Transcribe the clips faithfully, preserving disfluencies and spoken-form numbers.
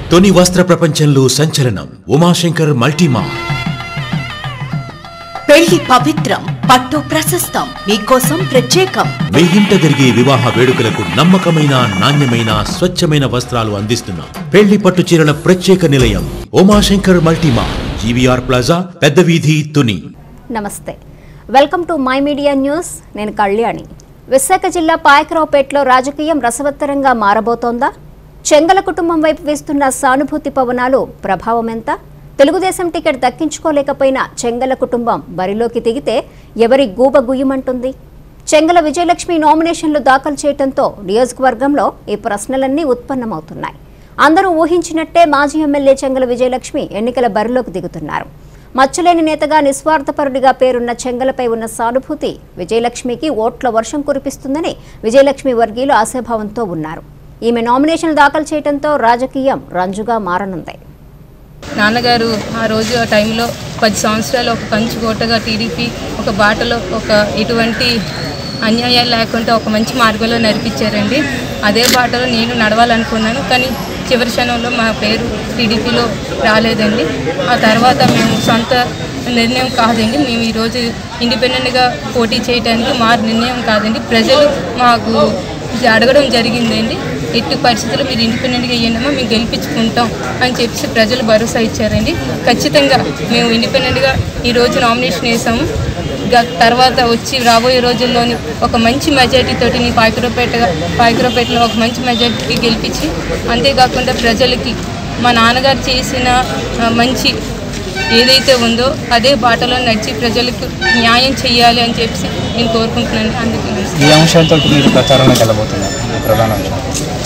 తొని వస్త్ర ప్రపంచంలో సంచలనం ఉమాశంకర్ మల్టీమార్. పెళ్లి పవిత్రం, పట్టు ప్రశస్తం, మీకోసం ప్రత్యేకం. మీ ఇంట జరిగే వివాహ వేడుకలకు నమ్మకమైన, నాణ్యమైన, స్వచ్ఛమైన వస్త్రాలు అందిస్తున్నాం. పెళ్లి పట్టు చీరల ప్రత్యేక నిలయం ఉమాశంకర్ మల్టీమార్, జీవీఆర్ ప్లాజా, పెద్ద వీధి, తుని. నమస్తే, welcome to my media news. నేను కళ్యాణి. విశాఖ జిల్లా పాయకరావుపేటలో రాజకీయం రసవత్తరంగా మారబోతోందా? చెంగల కుటుంబం వైపు వీస్తున్న సానుభూతి పవనాలు ప్రభావం ఎంత? తెలుగుదేశం టికెట్ దక్కించుకోలేకపోయిన చెంగల కుటుంబం బరిలోకి దిగితే ఎవరి గూబ గుయ్యమంటుంది? చెంగల విజయలక్ష్మి నామినేషన్లు దాఖలు చేయడంతో నియోజకవర్గంలో ఈ ప్రశ్నలన్నీ ఉత్పన్నమవుతున్నాయి. అందరూ ఊహించినట్టే మాజీ ఎమ్మెల్యే చెంగల విజయలక్ష్మి ఎన్నికల బరిలోకి దిగుతున్నారు. మచ్చలేని నేతగా, నిస్వార్థపరుడిగా పేరున్న చెంగలపై ఉన్న సానుభూతి విజయలక్ష్మికి ఓట్ల వర్షం కురిపిస్తుందని విజయలక్ష్మి వర్గీయులు ఆశాభావంతో ఉన్నారు. ఈమె నామినేషన్లు దాఖలు చేయడంతో రాజకీయం రంజుగా మారనుంది. నాన్నగారు ఆ రోజు ఆ టైంలో పది సంవత్సరాలు ఒక కంచుకోటగా టీడీపీ ఒక బాటలో ఒక ఎటువంటి అన్యాయాలు లేకుండా ఒక మంచి మార్గంలో నడిపించారండి. అదే బాటలో నేను నడవాలనుకున్నాను, కానీ చివరి క్షణంలో మా పేరు టీడీపీలో రాలేదండి. ఆ తర్వాత మేము సొంత నిర్ణయం కాదండి, మేము ఈరోజు ఇండిపెండెంట్గా పోటీ చేయడానికి మా నిర్ణయం కాదండి, ప్రజలు మాకు అడగడం జరిగిందండి. ఎట్టి పరిస్థితుల్లో మీరు ఇండిపెండెంట్గా అయ్యిందమ్మా, మేము గెలిపించుకుంటాం అని చెప్పి ప్రజలు భరోసా ఇచ్చారండి. ఖచ్చితంగా మేము ఇండిపెండెంట్గా ఈరోజు నామినేషన్ వేసాము. తర్వాత వచ్చి రాబోయే రోజుల్లోని ఒక మంచి మెజార్టీతోటి నీ పాయకరావుపేటగా పాయకరావుపేటలో ఒక మంచి మెజార్టీకి గెలిపించి, అంతేకాకుండా ప్రజలకి మా నాన్నగారు చేసిన మంచి ఏదైతే ఉందో అదే బాటలో నడిచి ప్రజలకు న్యాయం చేయాలి అని చెప్పి నేను కోరుకుంటున్నాను. అందుకే ఈ అంశాలతో మీరు ప్రచారంలో వెళ్ళబోతున్నారు. ప్రధాన అంశం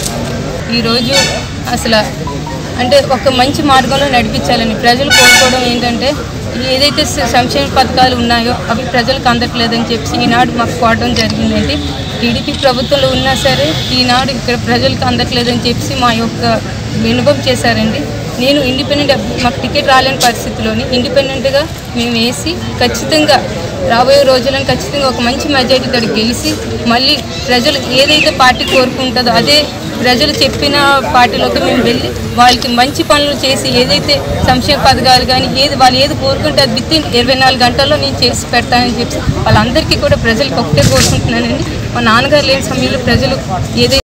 ఈరోజు అసలు అంటే ఒక మంచి మార్గంలో నడిపించాలని ప్రజలు కోరుకోవడం ఏంటంటే, ఏదైతే సంక్షేమ పథకాలు ఉన్నాయో అవి ప్రజలకు అందట్లేదని చెప్పి ఈనాడు మాకు కోరడం జరిగిందండి. టీడీపీ ప్రభుత్వంలో ఉన్నా సరే ఈనాడు ఇక్కడ ప్రజలకు అందట్లేదని చెప్పి మా యొక్క వినుభవం చేశారండి. నేను ఇండిపెండెంట్ మాకు టికెట్ రాలేని పరిస్థితిలోని ఇండిపెండెంట్గా మేము వేసి ఖచ్చితంగా రాబోయే రోజులను ఖచ్చితంగా ఒక మంచి మెజారిటీతో గెలిచి మళ్ళీ ప్రజలు ఏదైతే పార్టీ కోరుకుంటుందో అదే ప్రజలు చెప్పిన పార్టీలోకి మేము వెళ్ళి వాళ్ళకి మంచి పనులు చేసి ఏదైతే సంక్షేమ పథకాలు కానీ ఏది వాళ్ళు ఏది కోరుకుంటే అది విత్ ఇన్ ఇరవై నాలుగు గంటల్లో నేను చేసి పెడతానని చెప్పి వాళ్ళందరికీ కూడా ప్రజలకు ఒకటే కోరుకుంటున్నానండి. మా నాన్నగారు లేని సమయంలో ప్రజలు ఏదైతే